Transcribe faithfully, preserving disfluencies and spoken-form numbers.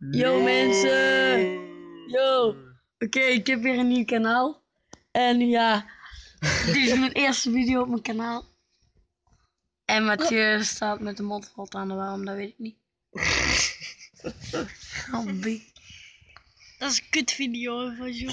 Yo mensen! Yo! Oké, okay, ik heb weer een nieuw kanaal. En ja, dit is mijn eerste video op mijn kanaal. En Mathieu staat met de mond vol aan de waarom, dat weet ik niet. Oh, dat is een kut video van jou.